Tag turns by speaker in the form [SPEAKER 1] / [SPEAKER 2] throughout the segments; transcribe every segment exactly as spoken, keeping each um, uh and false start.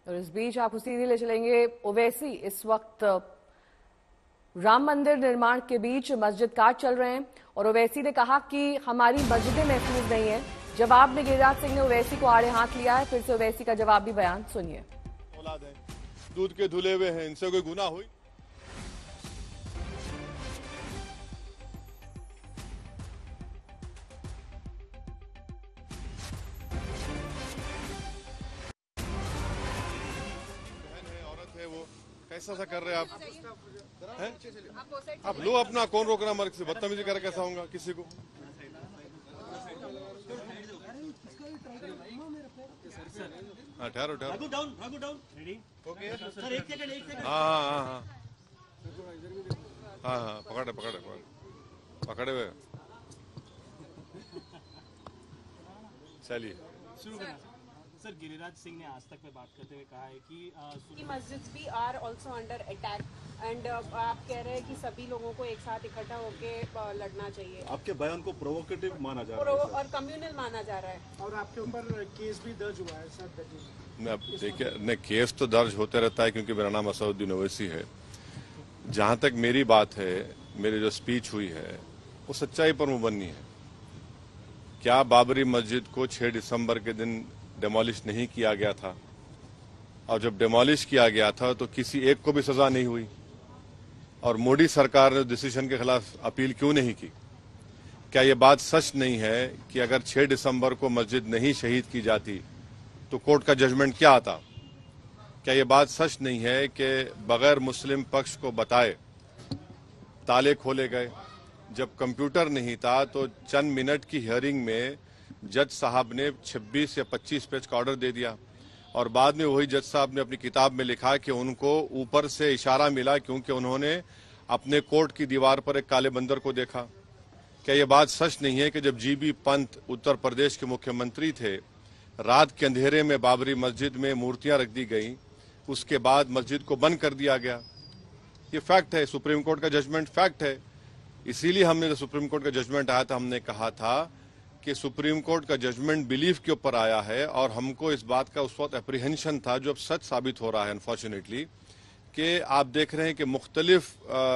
[SPEAKER 1] और इस बीच आपको सीधे ले चलेंगे ओवैसी। इस वक्त राम मंदिर निर्माण के बीच मस्जिद काट चल रहे हैं और ओवैसी ने कहा कि हमारी मस्जिदें महफूज नहीं है। जवाब में गिरिराज सिंह ने ओवैसी को आड़े हाथ लिया है। फिर से ओवैसी का जवाबी बयान सुनिए।
[SPEAKER 2] औलाद है, दूध के धुले हुए हैं, इनसे कोई गुनाह हुई? बहन है, औरत है, वो कैसा सा कर रहे हैं आप? हैं? आप लो अपना, कौन रोक रहा मर्ग से? बदतमीजी कर कैसा होगा किसी को? हाँ ठहरो ठहरो। हाँ हाँ हाँ हाँ हाँ पकड़े पकड़े पकड़े पकड़े हुए। चलिए
[SPEAKER 3] सर, गिरिराज सिंह ने आज तक में बात करते हुए कहा है कि
[SPEAKER 4] मस्जिद भी are also under attack and आप कह रहे हैं कि सभी लोगों को एक साथ इकट्ठा होकर लड़ना चाहिए।
[SPEAKER 5] आपके बयान को प्रोवोकेटिव माना जा
[SPEAKER 4] रहा
[SPEAKER 5] है
[SPEAKER 4] और कम्युनल माना जा रहा है
[SPEAKER 3] और आपके ऊपर केस भी दर्ज हुआ है सर।
[SPEAKER 2] मैं देखिए, नहीं केस तो दर्ज होते रहता है क्योंकि मेरा नाम असदुद्दीन ओवैसी है। जहां तक मेरी बात है, मेरी जो स्पीच हुई है वो सच्चाई पर मुबन्नी है। क्या बाबरी मस्जिद को छह दिसंबर के दिन डेमोलिश नहीं किया गया था? और जब डेमोलिश किया गया था तो किसी एक को भी सजा नहीं हुई? और मोदी सरकार ने डिसीजन के खिलाफ अपील क्यों नहीं की? क्या यह बात सच नहीं है कि अगर छह दिसंबर को मस्जिद नहीं शहीद की जाती तो कोर्ट का जजमेंट क्या आता? क्या यह बात सच नहीं है कि बगैर मुस्लिम पक्ष को बताए ताले खोले गए? जब कंप्यूटर नहीं था तो चंद मिनट की हियरिंग में जज साहब ने छब्बीस या पच्चीस पेज का ऑर्डर दे दिया और बाद में वही जज साहब ने अपनी किताब में लिखा कि उनको ऊपर से इशारा मिला क्योंकि उन्होंने अपने कोर्ट की दीवार पर एक काले बंदर को देखा। क्या यह बात सच नहीं है कि जब जी बी पंत उत्तर प्रदेश के मुख्यमंत्री थे, रात के अंधेरे में बाबरी मस्जिद में मूर्तियां रख दी गई, उसके बाद मस्जिद को बंद कर दिया गया? ये फैक्ट है, सुप्रीम कोर्ट का जजमेंट फैक्ट है। इसीलिए हमने, जब सुप्रीम कोर्ट का जजमेंट आया था, हमने कहा था कि सुप्रीम कोर्ट का जजमेंट बिलीफ के ऊपर आया है और हमको इस बात का उस वक्त एप्रीहेंशन था, जो अब सच साबित हो रहा है अनफॉर्चुनेटली, कि आप देख रहे हैं कि मुख्तलिफ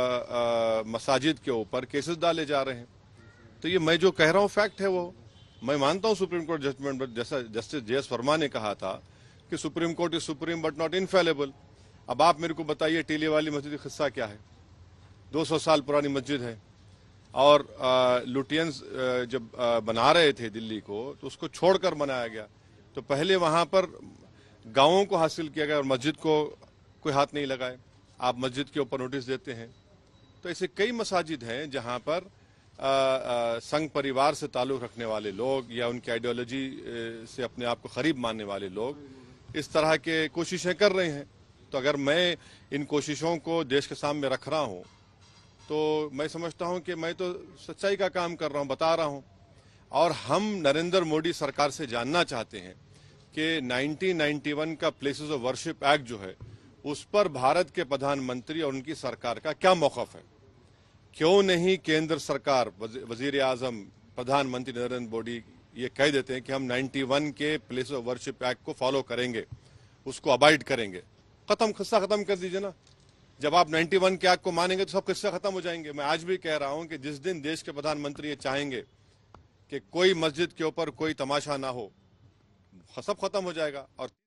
[SPEAKER 2] मसाजिद के ऊपर केसेस डाले जा रहे हैं। तो ये मैं जो कह रहा हूँ फैक्ट है, वो मैं मानता हूँ सुप्रीम कोर्ट जजमेंट। जैसा जस्टिस जे एस वर्मा ने कहा था कि supreme court is supreme but not infallible. अब आप मेरे को बताइए, टीले वाली मस्जिद का किस्सा क्या है? दो सौ साल पुरानी मस्जिद है और लुटियंस जब आ, बना रहे थे दिल्ली को तो उसको छोड़कर बनाया गया। तो पहले वहां पर गांवों को हासिल किया गया और मस्जिद को कोई हाथ नहीं लगाए। आप मस्जिद के ऊपर नोटिस देते हैं। तो ऐसे कई मसाजिद हैं जहां पर आ, आ, संघ परिवार से ताल्लुक रखने वाले लोग या उनकी आइडियोलॉजी से अपने आप को करीब मानने वाले लोग इस तरह के कोशिशें कर रहे हैं। तो अगर मैं इन कोशिशों को देश के सामने रख रहा हूं तो मैं समझता हूं कि मैं तो सच्चाई का काम कर रहा हूं, बता रहा हूं। और हम नरेंद्र मोदी सरकार से जानना चाहते हैं कि उन्नीस सौ इक्यानवे का प्लेसेस ऑफ वर्शिप एक्ट जो है, उस पर भारत के प्रधानमंत्री और उनकी सरकार का क्या मौक़िफ़ है? क्यों नहीं केंद्र सरकार, वजीर आजम, प्रधानमंत्री नरेंद्र मोदी ये कह देते हैं कि हम इक्यानवे के प्लेसेस ऑफ वर्शिप एक्ट को फॉलो करेंगे, उसको अबाइड करेंगे? खत्म, किस्सा खत्म कर दीजिए ना। जब आप इक्यानवे के एक्ट को मानेंगे तो सब किस्से खत्म हो जाएंगे। मैं आज भी कह रहा हूं कि जिस दिन देश के प्रधानमंत्री ये चाहेंगे कि कोई मस्जिद के ऊपर कोई तमाशा ना हो, सब खत्म हो जाएगा। और